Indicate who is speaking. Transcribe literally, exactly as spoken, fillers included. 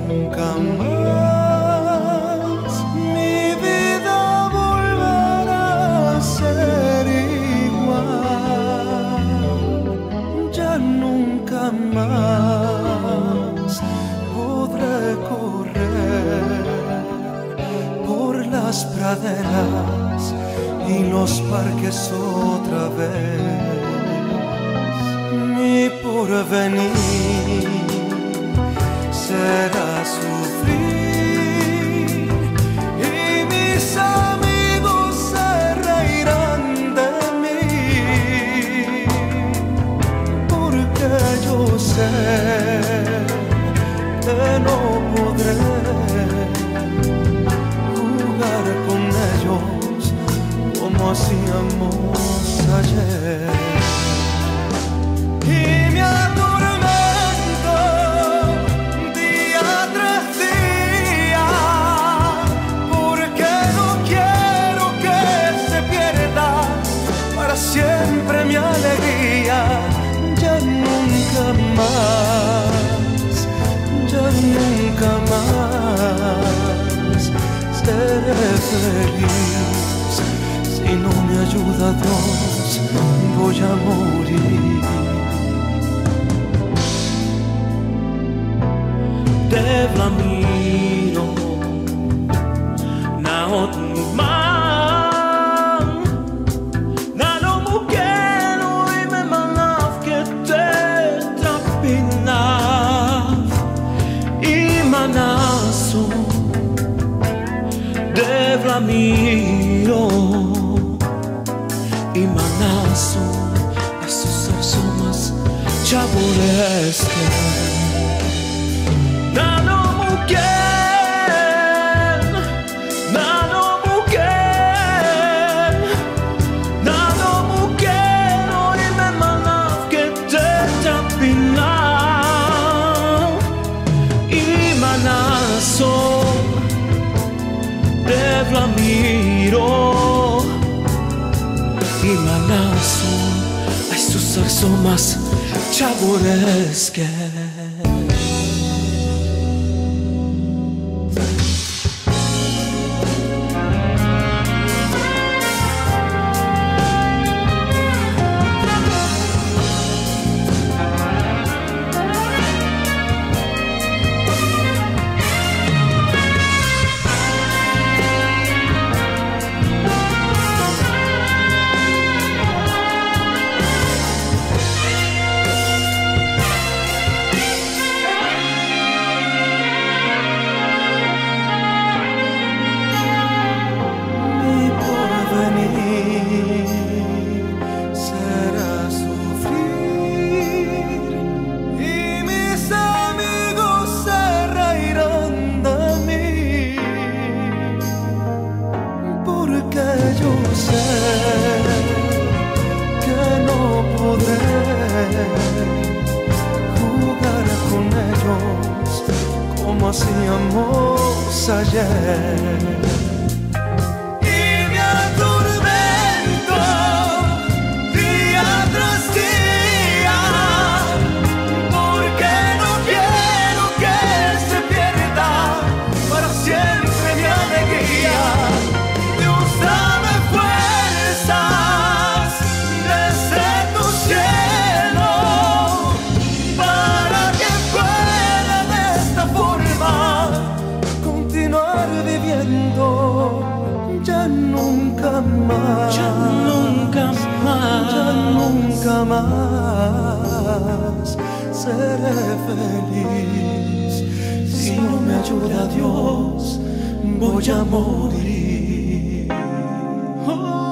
Speaker 1: nunca más mi vida volverá a ser igual. Ya nunca más podré correr por las praderas y los parques otra vez. Mi porvenir será sufrir y mis amigos se reirán de mí, porque yo sé que no podré jugar con ellos como hacíamos ayer. Y me atormento día tras día, porque no quiero que se pierda para siempre mi alegría. Ya nunca más, ya nunca más seré feliz. Si no me ayuda Dios, voy a morir.
Speaker 2: Devlamiro na otman na no mukeno I me manav que te tapinav I manaso Devlamiro I manaso a sus asomas chaboresque. Nano muken, nano muken, nano muken, oi me manav que te tapinav I manaso Devlamiro I manaso ai sus asomas chaboresque.
Speaker 1: Yo sé que no podré jugar con ellos como hacíamos ayer. Y me atormento día tras día, porque no quiero que se pierda para siempre mi alegría. Dame fuerzas desde tu cielo para que pueda de esta forma continuar viviendo. Ya nunca más,
Speaker 2: Ya nunca más,
Speaker 1: ya nunca más seré feliz. Si no me ayuda Dios, voy a morir.
Speaker 2: oh.